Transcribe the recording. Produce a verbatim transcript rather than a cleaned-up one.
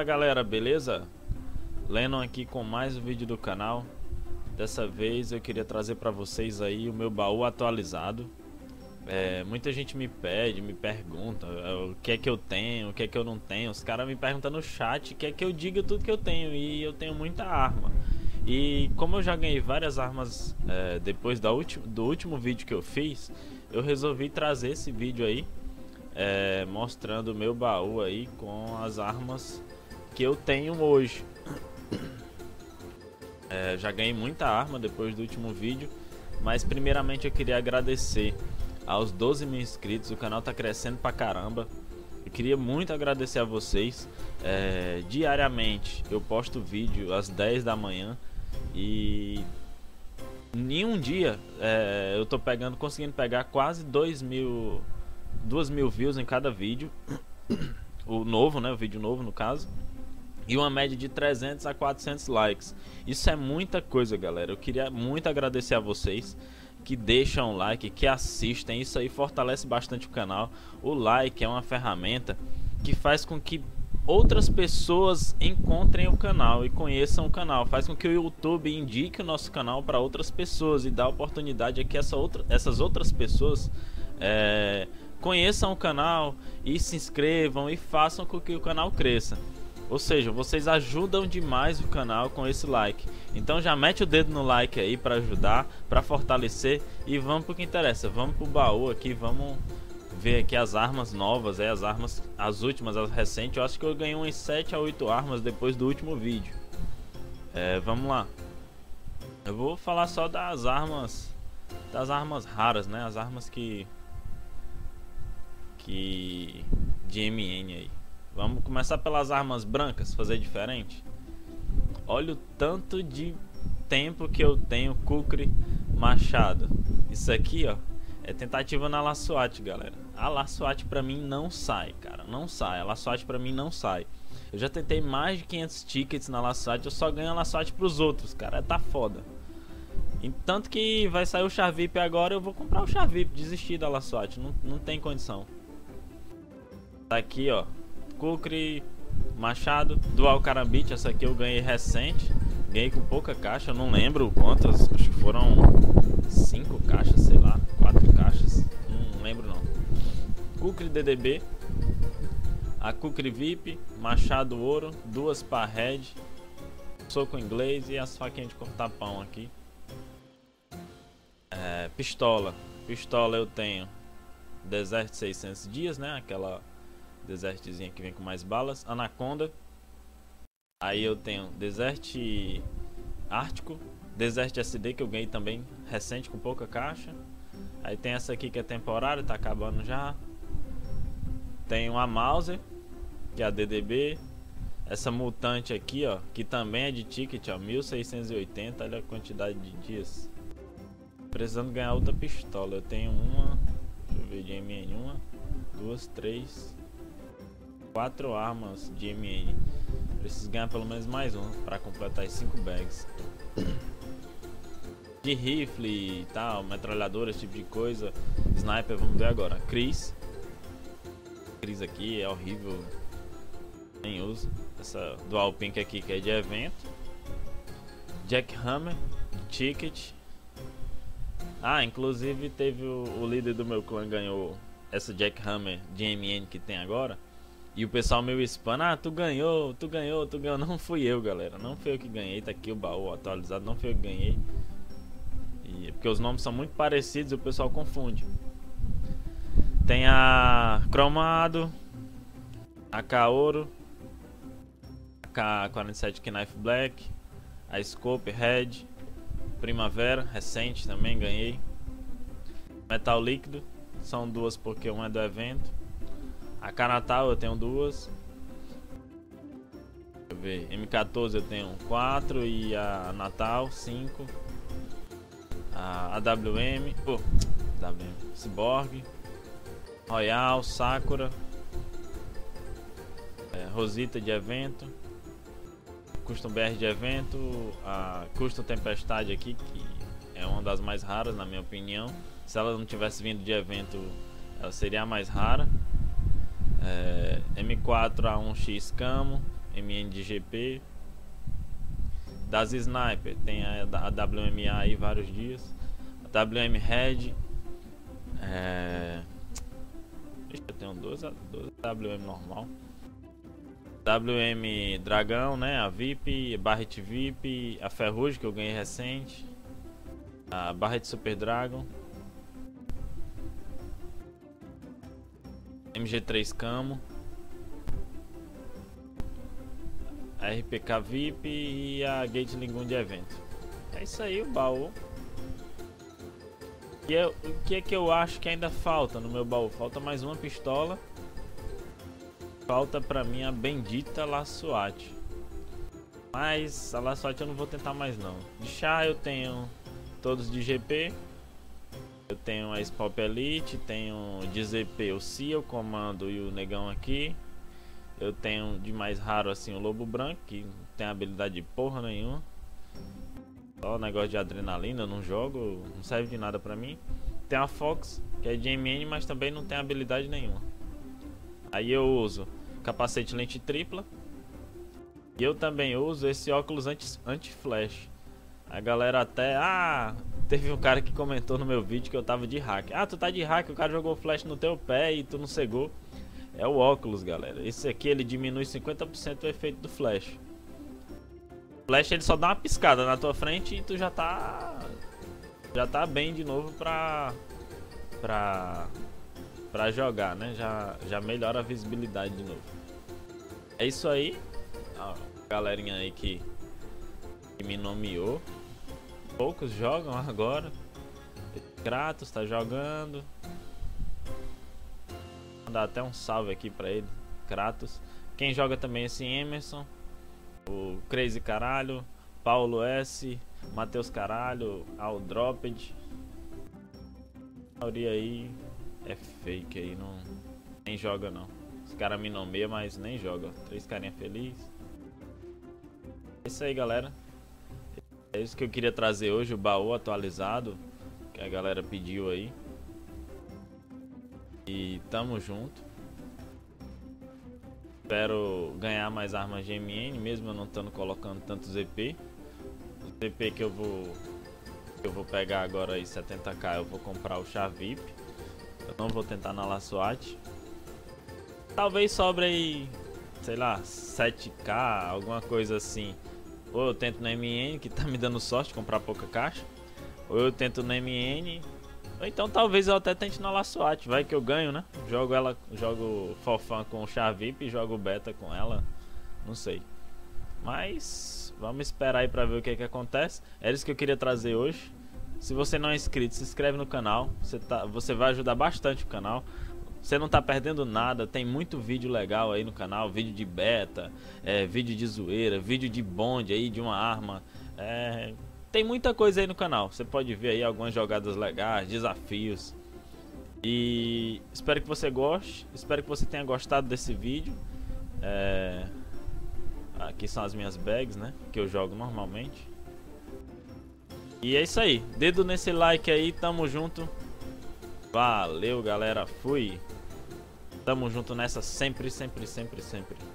galera, beleza? Lennon aqui com mais um vídeo do canal. Dessa vez eu queria trazer para vocês aí o meu baú atualizado. é, Muita gente me pede, me pergunta o que é que eu tenho, o que é que eu não tenho. Os caras me perguntam no chat, quer que eu diga tudo que eu tenho. E eu tenho muita arma. E como eu já ganhei várias armas é, depois da ulti do último vídeo que eu fiz, eu resolvi trazer esse vídeo aí é, mostrando o meu baú aí com as armas que eu tenho hoje. É, já ganhei muita arma depois do último vídeo, mas primeiramente eu queria agradecer aos doze mil inscritos. O canal tá crescendo pra caramba. Eu queria muito agradecer a vocês. É, diariamente eu posto vídeo às dez da manhã e em um dia é, eu tô pegando, conseguindo pegar quase dois mil, duas mil views em cada vídeo. O novo, né? O vídeo novo no caso. E uma média de trezentos a quatrocentos likes. Isso é muita coisa, galera. Eu queria muito agradecer a vocês que deixam o like, que assistem. Isso aí fortalece bastante o canal. O like é uma ferramenta que faz com que outras pessoas encontrem o canal e conheçam o canal. Faz com que o YouTube indique o nosso canal para outras pessoas e dá oportunidade a que essa outra, essas outras pessoas é, conheçam o canal e se inscrevam e façam com que o canal cresça. Ou seja, vocês ajudam demais o canal com esse like. Então já mete o dedo no like aí para ajudar, para fortalecer. E vamos pro que interessa. Vamos pro baú aqui, vamos ver aqui as armas novas, é, as armas, as últimas, as recentes. Eu acho que eu ganhei umas sete a oito armas depois do último vídeo. É, vamos lá. Eu vou falar só das armas, das armas raras, né? As armas que que de M N aí. Vamos começar pelas armas brancas, fazer diferente. Olha o tanto de tempo que eu tenho Kukri machado. Isso aqui, ó, é tentativa na Laswat, galera. A Laswat pra mim não sai, cara, não sai. A Laswat pra mim não sai. Eu já tentei mais de quinhentos tickets na Laswat, eu só ganho a Laswat pros outros, cara, tá foda. E tanto que vai sair o Char V I P agora, eu vou comprar o Char V I P, desistir da Laswat, não, não tem condição. Tá aqui, ó. Kukri machado, dual carambite. Essa aqui eu ganhei recente. Ganhei com pouca caixa, eu não lembro quantas. Acho que foram cinco caixas, sei lá, quatro caixas. Não lembro não. Kukri D D B, a Kukri V I P, machado ouro, duas pá red, soco inglês e as faquinhas de cortar pão aqui. É, pistola. Pistola eu tenho Desert seiscentos dias, né? Aquela Desertzinha que vem com mais balas. Anaconda. Aí eu tenho Desert Ártico, Desert S D que eu ganhei também recente com pouca caixa. Aí tem essa aqui que é temporária, tá acabando já. Tem a Mauser, que é a D D B. Essa mutante aqui, ó, que também é de ticket, ó, mil seiscentos e oitenta. Olha a quantidade de dias. Precisando ganhar outra pistola. Eu tenho uma, deixa eu ver, de M N, uma, duas, três, quatro armas de M N. Preciso ganhar pelo menos mais uma para completar as cinco bags. De rifle e tal, metralhadora, esse tipo de coisa. Sniper, vamos ver agora. Chris. Chris aqui é horrível, nem uso. Essa dual pink aqui que é de evento. Jackhammer, ticket. Ah, inclusive teve o, o líder do meu clã ganhou essa Jackhammer de M N que tem agora. E o pessoal meio spam, ah, tu ganhou, tu ganhou, tu ganhou. Não fui eu, galera, não fui eu que ganhei. Tá aqui o baú atualizado, não fui eu que ganhei. E, porque os nomes são muito parecidos e o pessoal confunde. Tem a Cromado, a Kaoru, a K quarenta e sete Knife Black, a Scope Red, Primavera, recente também ganhei. Metal Líquido, são duas porque uma é do evento. A K Natal eu tenho duas. Deixa eu ver. M quatorze eu tenho quatro e a Natal cinco. A AWM, oh, W M, Cyborg, Royal, Sakura, é, Rosita de evento, Custom B R de evento, a Custom Tempestade aqui, que é uma das mais raras na minha opinião. Se ela não tivesse vindo de evento, ela seria a mais rara. É, M quatro A um X Camo, M N de G P. Das Sniper, tem a, a W M A aí vários dias. A W M Red. É... Eu tenho dois, dois W M normal. W M Dragão, né? A V I P, Barret V I P, a Ferrugem que eu ganhei recente. A Barret Super Dragon. M G três Camo. A R P K V I P e a Gatling Gun de evento. É isso aí, o baú. E eu, o que é que eu acho que ainda falta no meu baú? Falta mais uma pistola. Falta pra mim a bendita Laçoate. Mas a Laçoate eu não vou tentar mais não. De chá eu tenho todos de G P. Eu tenho a Spop Elite, tenho de Z P o Cia, o Comando e o Negão aqui. Eu tenho de mais raro assim o Lobo Branco, que não tem habilidade de porra nenhuma. Só negócio de adrenalina, eu não jogo, não serve de nada pra mim. Tem a Fox, que é de M N, mas também não tem habilidade nenhuma. Aí eu uso capacete lente tripla. E eu também uso esse óculos anti, anti-flash. A galera até... Ah, teve um cara que comentou no meu vídeo que eu tava de hack. Ah, tu tá de hack, o cara jogou flash no teu pé e tu não cegou. É o óculos, galera. Esse aqui ele diminui cinquenta por cento o efeito do flash. O flash ele só dá uma piscada na tua frente e tu já tá... Já tá bem de novo pra... Pra... Pra jogar, né? Já, já melhora a visibilidade de novo. É isso aí. A galerinha aí que, que me nomeou. Poucos jogam agora. Kratos tá jogando. Vou mandar até um salve aqui pra ele. Kratos. Quem joga também esse Emerson. O Crazy Caralho. Paulo S. Matheus Caralho. Aldroped. A maioria aí é fake aí, não nem joga não. Os caras me nomeiam, mas nem joga. Três carinha felizes. É isso aí, galera. É isso que eu queria trazer hoje, o baú atualizado que a galera pediu aí. E tamo junto. Espero ganhar mais armas de M N, mesmo eu não estando colocando tanto Z P. O Z P que eu vou que eu vou pegar agora aí, setenta k, eu vou comprar o chá V I P. Eu não vou tentar na Laçoate. Talvez sobre aí, sei lá, sete k, alguma coisa assim. Ou eu tento no M N, que tá me dando sorte comprar pouca caixa. Ou eu tento no M N. Ou então talvez eu até tente na Laçoate. Vai que eu ganho, né? Jogo ela, jogo Fofã com o chá V I P e jogo beta com ela. Não sei. Mas vamos esperar aí pra ver o que é que acontece. Era isso que eu queria trazer hoje. Se você não é inscrito, se inscreve no canal. Você, tá, você vai ajudar bastante o canal. Você não tá perdendo nada. Tem muito vídeo legal aí no canal. Vídeo de beta, é, vídeo de zoeira, vídeo de bonde aí, de uma arma. É, tem muita coisa aí no canal. Você pode ver aí algumas jogadas legais, desafios. E espero que você goste. Espero que você tenha gostado desse vídeo. É, aqui são as minhas bags, né? Que eu jogo normalmente. E é isso aí, dedo nesse like aí, tamo junto. Valeu, galera, fui. Tamo junto nessa sempre, sempre, sempre, sempre.